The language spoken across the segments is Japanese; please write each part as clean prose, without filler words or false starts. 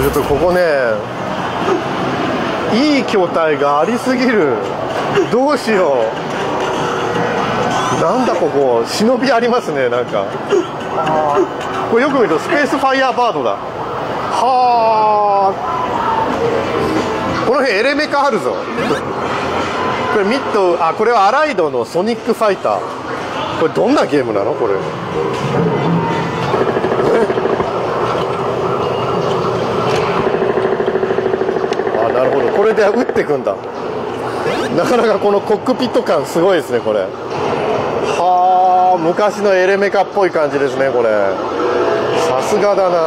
ょっとここね、いい筐体がありすぎる。どうしよう。なんだここ、忍びありますね。なんかこれよく見るとスペースファイヤーバードだ。はあ、この辺エレメカあるぞ。これミッド、あ、これはアライドのソニックファイター。これどんなゲームなのこれ。あ、なるほど、これで撃ってくんだ。なかなかこのコックピット感すごいですねこれ。はあ、昔のエレメカっぽい感じですねこれ。さすがだな。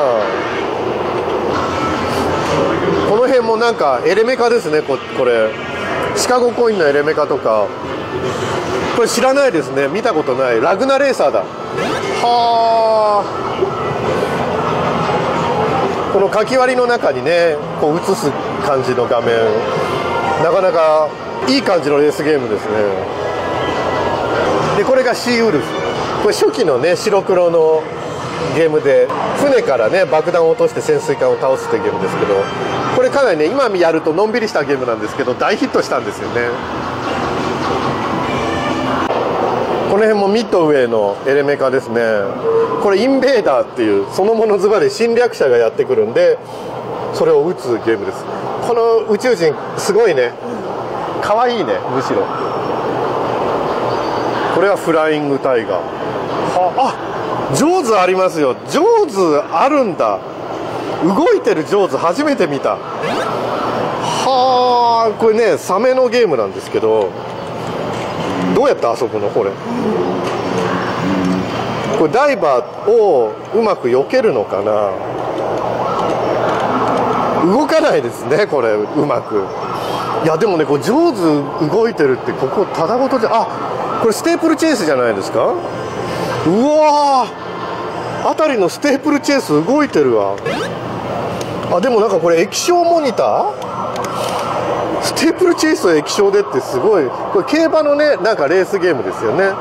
この辺もなんかエレメカですね。これシカゴコインのエレメカとか。これ知らないですね、見たことない。ラグナレーサーだ。はあ、このかき割りの中にねこう映す感じの画面、なかなかいい感じのレースゲームですね。でこれがシーウルフ。これ初期のね白黒のゲームで、船からね爆弾を落として潜水艦を倒すというゲームですけど、これかなりね今やるとのんびりしたゲームなんですけど大ヒットしたんですよね。この辺もミッドウェイのエレメカですね。これインベーダーっていうそのものズバリ侵略者がやってくるんで、それを撃つゲームです。この宇宙人すごいね、かわいいね。むしろこれはフライングタイガー。あ、ジョーズありますよ。ジョーズあるんだ。動いてるジョーズ初めて見た。はあ、これねサメのゲームなんですけど、どうやって遊ぶのこれ。これダイバーをうまく避けるのかな。動かないですねこれうまく。いやでもねこれジョーズ動いてるって、ここただごとじゃ、あ、これステープルチェイスじゃないですか。うわー、辺りのステープルチェイス動いてるわ。あ、でもなんかこれ液晶モニター、ステープルチェイスと液晶でってすごい。これ競馬のねなんかレースゲームですよね。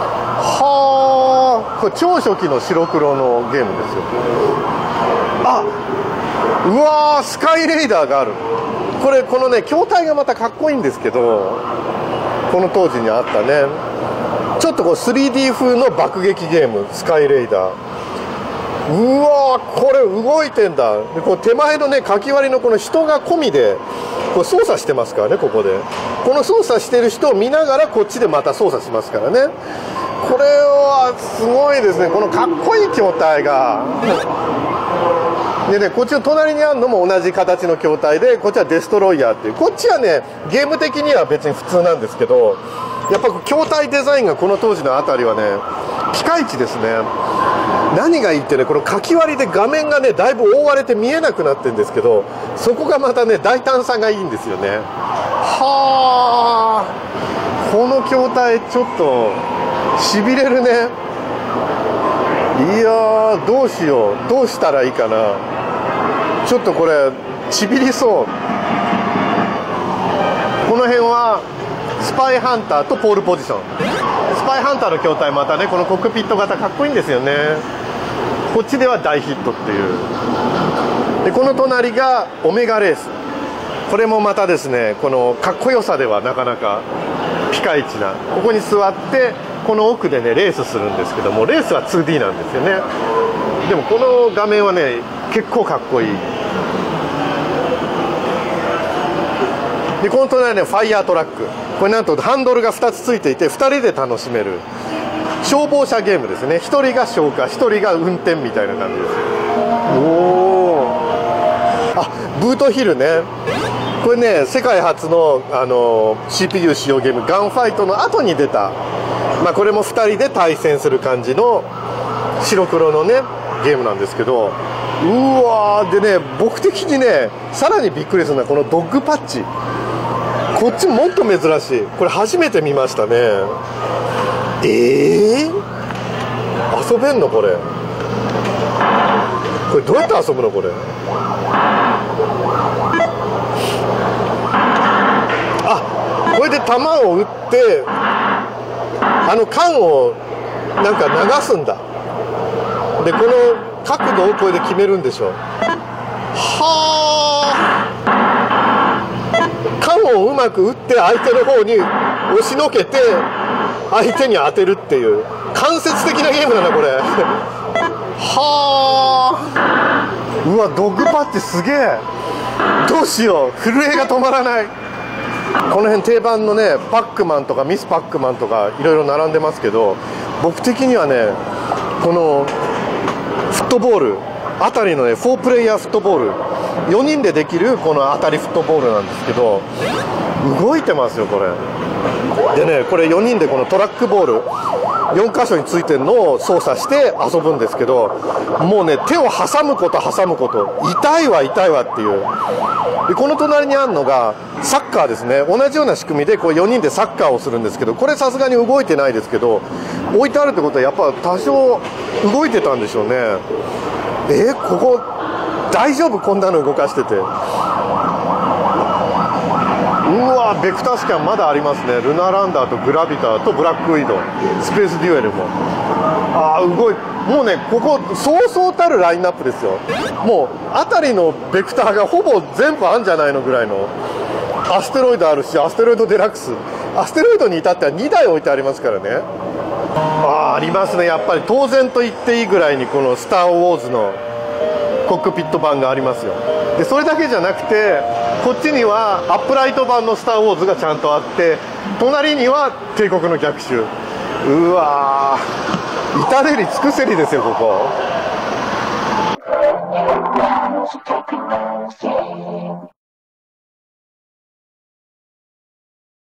はあ、これ超初期の白黒のゲームですよ。あ、うわー、スカイレイダーがある。このね筐体がまたかっこいいんですけど、この当時にあったねちょっとこう 3D 風の爆撃ゲーム、スカイレイダー。うわー、これ動いてんだ。でこう手前のねかき割りのこの人が込みでこれ操作してますからね。ここでこの操作してる人を見ながらこっちでまた操作しますからね。これはすごいですね、このかっこいい筐体が。でね、こっちの隣にあるのも同じ形の筐体で、こっちはデストロイヤーっていう、こっちはねゲーム的には別に普通なんですけど、やっぱ筐体デザインがこの当時のあたりはねピカイチですね。何がいいってね、このかき割りで画面がねだいぶ覆われて見えなくなってるんですけど、そこがまたね大胆さがいいんですよね。はあ、この筐体ちょっとしびれるね。いやー、どうしよう、どうしたらいいかな。ちょっとこれちびりそう。この辺はスパイハンターとポールポジション。スパイハンターの筐体またねこのコックピット型かっこいいんですよね。こっちでは大ヒットっていう。でこの隣がオメガレース。これもまたですねこのかっこよさではなかなかピカイチな。ここに座ってこの奥でねレースするんですけども、レースは 2D なんですよね。でもこの画面はね結構かっこいい。でこの隣ねファイヤートラック。これなんとハンドルが2つついていて2人で楽しめる消防車ゲームですね。1人が消火、1人が運転みたいな感じですよ。おお、あ、ブートヒルね。これね世界初の、CPU 使用ゲームガンファイトの後に出た、まあ、これも2人で対戦する感じの白黒のねゲームなんですけど、うわー、でね僕的にねさらにびっくりするのはこのドッグパッチ。こっちもっと珍しい。これ初めて見ましたね。遊べんのこれ。これどうやって遊ぶのこれ。あ、これで球を打って缶をなんか流すんだ。でこの角度をこれで決めるんでしょう。 はあ、缶をうまく打って相手の方に押しのけて相手に当てるっていう間接的なゲームだなこれ。はあ、うわドッグパッチすげえ。どうしよう、震えが止まらない。この辺定番のねパックマンとかミスパックマンとかいろいろ並んでますけど、僕的にはねこのフットボールあたりのね4プレイヤーフットボール、4人でできるこの当たりフットボールなんですけど、動いてますよこれでね。これ4人でこのトラックボール4箇所についてるのを操作して遊ぶんですけど、もうね手を挟むこと痛いわっていう。でこの隣にあるのがサッカーですね。同じような仕組みでこう4人でサッカーをするんですけど、これさすがに動いてないですけど、置いてあるってことはやっぱ多少動いてたんでしょうね。ここ大丈夫、こんなの動かしてて。うわベクタースキャンまだありますね。ルナーランダーとグラビターとブラックウィドウ、スペースデュエルも動い、もうねここそうそうたるラインナップですよ。もうあたりのベクターがほぼ全部あるんじゃないのぐらいの。アステロイドあるし、アステロイドデラックス、アステロイドに至っては2台置いてありますからね。ありますね。やっぱり当然と言っていいぐらいにこの「スター・ウォーズ」のコックピット版がありますよ。でそれだけじゃなくてこっちにはアップライト版の「スター・ウォーズ」がちゃんとあって、隣には帝国の逆襲。うわー至れり尽くせりですよここ。